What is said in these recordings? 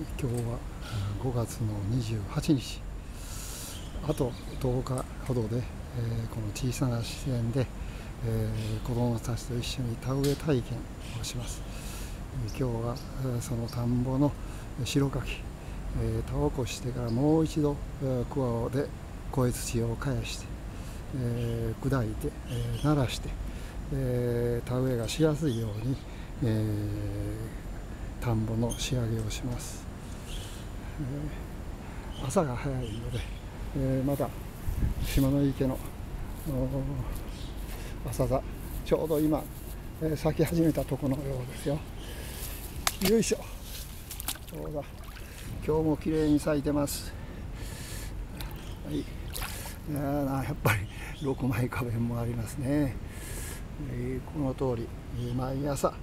今日は5月の28日、あと10日ほどで、この小さな自然で、子どもたちと一緒に田植え体験をします。今日はその田んぼの白柿、田起こしてからもう一度クワで肥え土を返して、砕いて、慣らして、田植えがしやすいように、田んぼの仕上げをします。朝が早いので、まだ島の池の朝座、ちょうど今、咲き始めたところのようですよ。よいしょ。そうだ、今日も綺麗に咲いてます。はい、やっぱり6枚花弁もありますね。この通り毎朝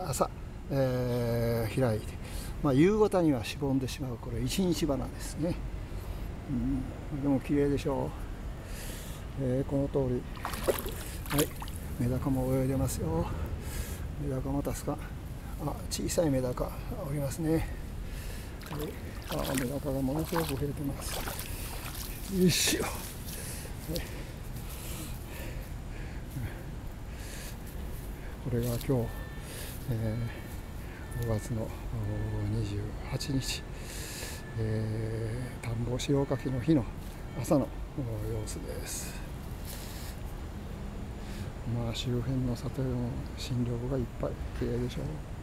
開いて、夕方にはしぼんでしまう、これ一日花ですね。でも綺麗でしょう。この通り、はい、メダカも泳いでますよ。メダカも助か、小さいメダカおりますね。メダカがものすごく増えてます。よいしょ。これが今日、5月の28日、田んぼ白柿の日の朝の様子です。周辺の里の新緑がいっぱい綺麗でしょう。